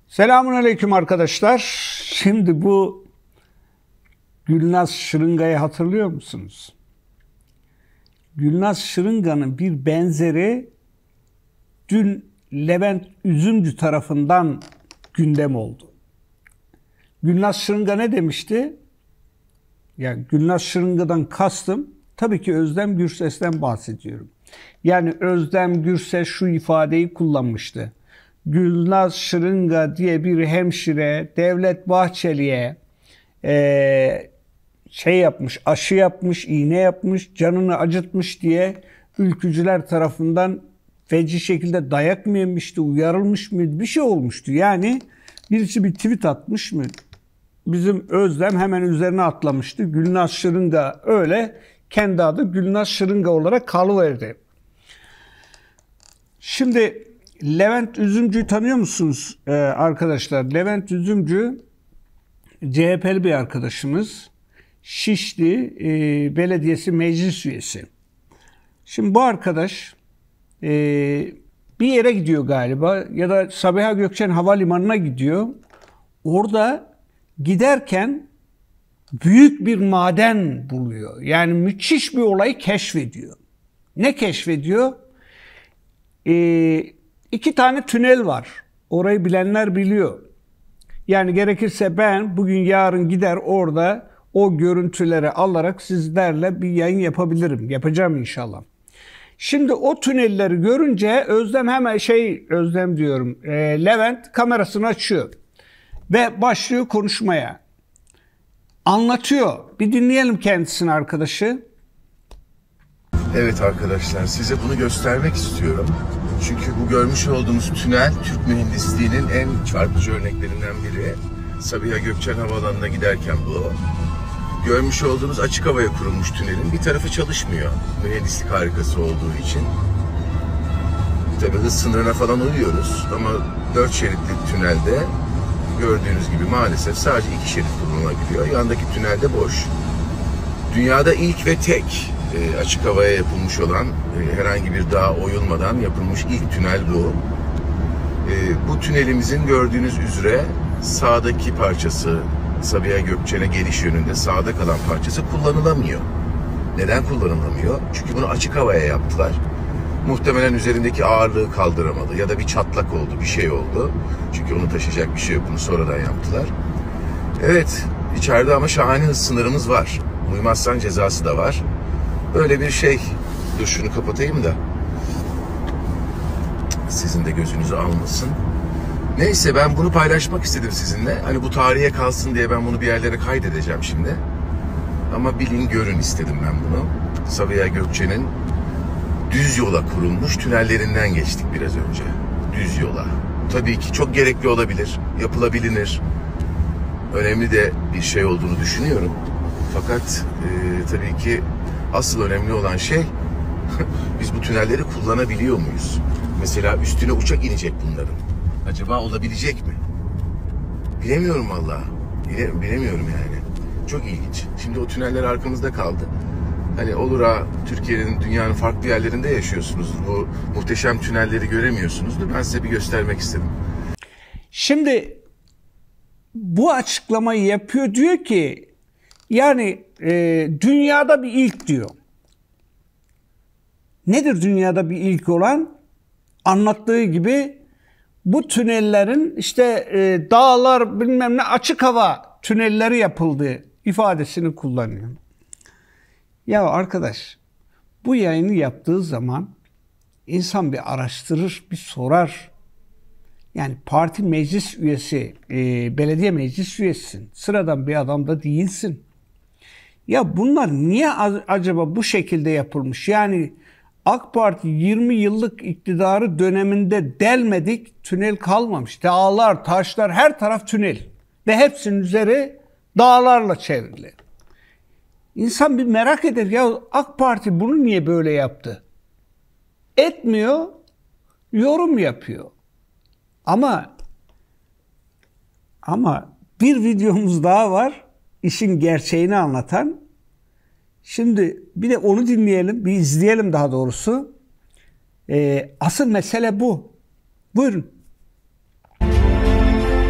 Selamünaleyküm arkadaşlar. Şimdi bu Gülnaz Şırınga'yı hatırlıyor musunuz? Gülnaz Şırınga'nın bir benzeri dün Levent Üzümcü tarafından gündem oldu. Gülnaz Şırınga ne demişti? Yani Gülnaz Şırınga'dan kastım tabii ki Özlem Gürses'ten bahsediyorum. Yani Özlem Gürses şu ifadeyi kullanmıştı. Gülnaz Şırınga diye bir hemşire Devlet Bahçeli'ye aşı yapmış, iğne yapmış, canını acıtmış diye ülkücüler tarafından feci şekilde dayak mı yemişti, uyarılmış mıydı, bir şey olmuştu. Yani birisi bir tweet atmış mı? Bizim Özlem hemen üzerine atlamıştı. Gülnaz Şırınga öyle kendi adı Gülnaz Şırınga olarak kalıverdi. Şimdi Levent Üzümcü'yü tanıyor musunuz arkadaşlar? Levent Üzümcü CHP'li bir arkadaşımız. Şişli Belediyesi meclis üyesi. Şimdi bu arkadaş bir yere gidiyor galiba ya da Sabiha Gökçen Havalimanı'na gidiyor. Orada giderken büyük bir maden buluyor. Yani müthiş bir olayı keşfediyor. Ne keşfediyor? 2 tane tünel var. Orayı bilenler biliyor. Yani gerekirse ben bugün yarın gider orada o görüntüleri alarak sizlerle bir yayın yapabilirim. Yapacağım inşallah. Şimdi o tünelleri görünce Özlem hemen Levent kamerasını açıyor. Ve başlıyor konuşmaya. Anlatıyor. Bir dinleyelim kendisini arkadaşı. Evet arkadaşlar, size bunu göstermek istiyorum. Çünkü bu görmüş olduğunuz tünel Türk mühendisliğinin en çarpıcı örneklerinden biri. Sabiha Gökçen Havaalanı'na giderken bu. Görmüş olduğunuz açık havaya kurulmuş tünelin bir tarafı çalışmıyor. Mühendislik harikası olduğu için. Tabii hız sınırına falan uyuyoruz ama 4 şeritli tünelde gördüğünüz gibi maalesef sadece 2 şerit kullanılabiliyor. Yandaki tünelde boş. Dünyada ilk ve tek açık havaya yapılmış olan, herhangi bir dağa oyulmadan yapılmış ilk tünel bu. Bu tünelimizin gördüğünüz üzere sağdaki parçası, Sabiha Gökçen'e geliş yönünde sağda kalan parçası kullanılamıyor. Neden kullanılamıyor? Çünkü bunu açık havaya yaptılar. Muhtemelen üzerindeki ağırlığı kaldıramadı ya da bir çatlak oldu, bir şey oldu. Çünkü onu taşıyacak bir şey yok, bunu sonradan yaptılar. Evet, içeride ama şahane hız sınırımız var. Uymazsan cezası da var. Böyle bir şey. Dur şunu kapatayım da sizin de gözünüzü almasın. Neyse, ben bunu paylaşmak istedim sizinle. Hani bu tarihe kalsın diye ben bunu bir yerlere kaydedeceğim şimdi. Ama bilin görün istedim ben bunu. Sabiha Gökçen'in düz yola kurulmuş tünellerinden geçtik biraz önce. Düz yola. Tabii ki çok gerekli olabilir. Yapılabilir. Önemli de bir şey olduğunu düşünüyorum. Fakat tabii ki asıl önemli olan şey biz bu tünelleri kullanabiliyor muyuz? Mesela üstüne uçak inecek bunların. Acaba olabilecek mi? Bilemiyorum vallahi. Bilemiyorum yani. Çok ilginç. Şimdi o tüneller arkamızda kaldı. Hani olur ha, Türkiye'nin, dünyanın farklı yerlerinde yaşıyorsunuzdur. Bu muhteşem tünelleri göremiyorsunuzdur. Ben size bir göstermek istedim. Şimdi bu açıklamayı yapıyor, diyor ki yani dünyada bir ilk diyor. Nedir dünyada bir ilk olan? Anlattığı gibi bu tünellerin dağlar bilmem ne açık hava tünelleri yapıldığı ifadesini kullanıyor. Ya arkadaş, bu yayını yaptığı zaman insan bir araştırır, bir sorar. Yani parti meclis üyesi, belediye meclis üyesisin. Sıradan bir adam da değilsin. Ya bunlar niye acaba bu şekilde yapılmış? Yani AK Parti 20 yıllık iktidarı döneminde delmedik, tünel kalmamış. Dağlar, taşlar, her taraf tünel. Ve hepsinin üzeri dağlarla çevrili. İnsan bir merak eder, ya AK Parti bunu niye böyle yaptı? Etmiyor, yorum yapıyor. Ama bir videomuz daha var, işin gerçeğini anlatan. Şimdi bir de onu dinleyelim, bir izleyelim daha doğrusu. Asıl mesele bu. Buyurun.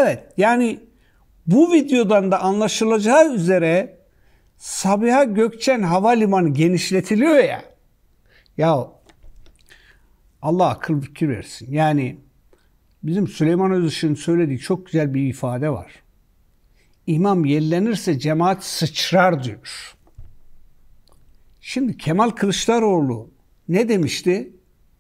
Evet, yani bu videodan da anlaşılacağı üzere Sabiha Gökçen Havalimanı genişletiliyor ya. Ya Allah akıl fikir versin. Yani bizim Süleyman Özışık'ın söylediği çok güzel bir ifade var. İmam yellenirse cemaat sıçrar diyor. Şimdi Kemal Kılıçdaroğlu ne demişti?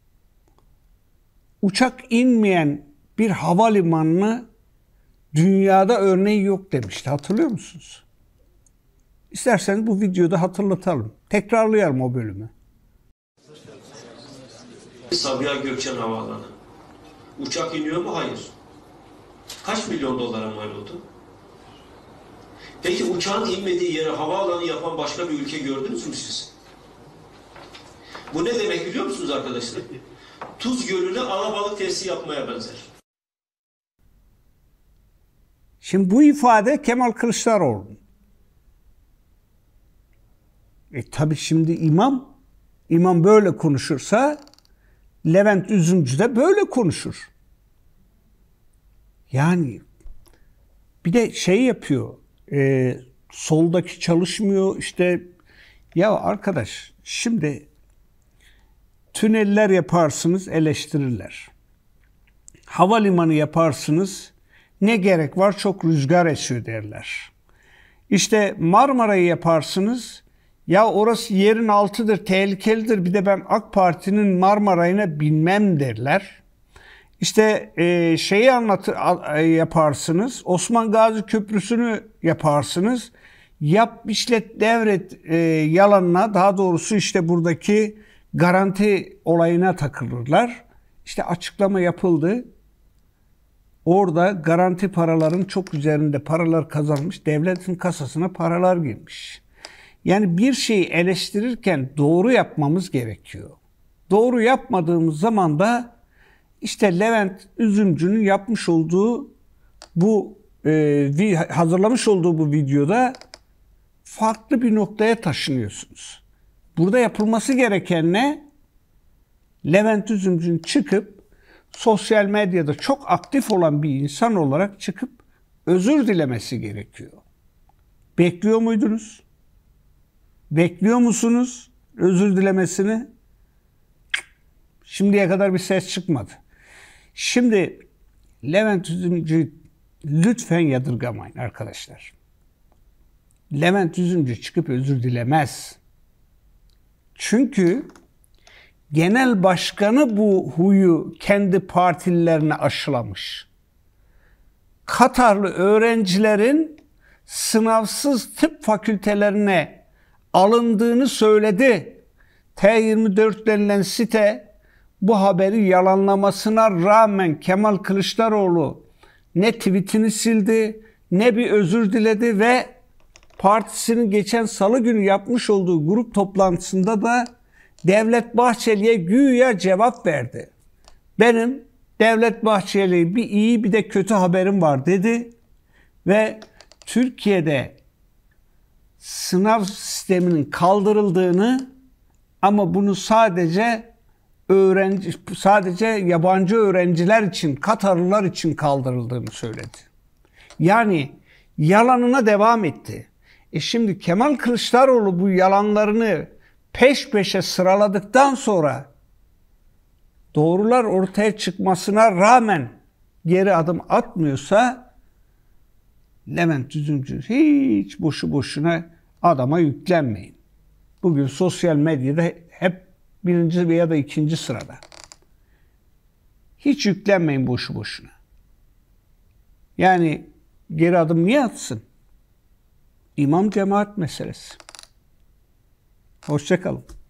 Uçak inmeyen bir havalimanını dünyada örneği yok demişti. Hatırlıyor musunuz? İsterseniz bu videoda hatırlatalım. Tekrarlayalım o bölümü. Sabiha Gökçen Havaalanı. Uçak iniyor mu? Hayır. Kaç milyon dolara mal oldu? Peki uçağın inmediği yere havaalanı yapan başka bir ülke gördünüz mü siz? Bu ne demek biliyor musunuz arkadaşlar? Tuz Gölü'ne alabalık tesisi yapmaya benzer. Şimdi bu ifade Kemal Kılıçdaroğlu. Tabii şimdi imam böyle konuşursa Levent Üzümcü de böyle konuşur. Yani bir de şey yapıyor. Soldaki çalışmıyor işte. Ya arkadaş şimdi tüneller yaparsınız eleştirirler. Havalimanı yaparsınız ne gerek var çok rüzgar esiyor derler. İşte Marmara'yı yaparsınız ya orası yerin altıdır tehlikelidir bir de ben AK Parti'nin Marmaray'ına binmem derler. İşte yaparsınız Osman Gazi Köprüsü'nü yaparsınız yap işlet devret yalanına daha doğrusu işte buradaki garanti olayına takılırlar. İşte açıklama yapıldı. Orada garanti paraların çok üzerinde paralar kazanmış, devletin kasasına paralar girmiş. Yani bir şeyi eleştirirken doğru yapmamız gerekiyor. Doğru yapmadığımız zaman da işte Levent Üzümcü'nün yapmış olduğu hazırlamış olduğu bu videoda farklı bir noktaya taşınıyorsunuz. Burada yapılması gereken ne? Levent Üzümcü'nün çıkıp sosyal medyada çok aktif olan bir insan olarak çıkıp özür dilemesi gerekiyor. Bekliyor muydunuz? Bekliyor musunuz özür dilemesini? Şimdiye kadar bir ses çıkmadı. Şimdi Levent Üzümcü lütfen yadırgamayın arkadaşlar. Levent Üzümcü çıkıp özür dilemez. Çünkü genel başkanı bu huyu kendi partililerine aşılamış. Katarlı öğrencilerin sınavsız tıp fakültelerine alındığını söyledi. T24 denilen site bu haberi yalanlamasına rağmen Kemal Kılıçdaroğlu ne tweetini sildi ne bir özür diledi ve partisinin geçen salı günü yapmış olduğu grup toplantısında da Devlet Bahçeli'ye güya cevap verdi. Benim Devlet Bahçeli'ye bir iyi bir de kötü haberim var dedi ve Türkiye'de sınav sisteminin kaldırıldığını ama bunu sadece yabancı öğrenciler için, Katarlılar için kaldırıldığını söyledi. Yani yalanına devam etti. Şimdi Kemal Kılıçdaroğlu bu yalanlarını peş peşe sıraladıktan sonra doğrular ortaya çıkmasına rağmen geri adım atmıyorsa Levent Üzümcü hiç boşu boşuna adama yüklenmeyin. Bugün sosyal medyada hep birinci veya da ikinci sırada. Hiç yüklenmeyin boşu boşuna. Yani geri adım niye atsın? İmam cemaat meselesi. Hoşça kalın.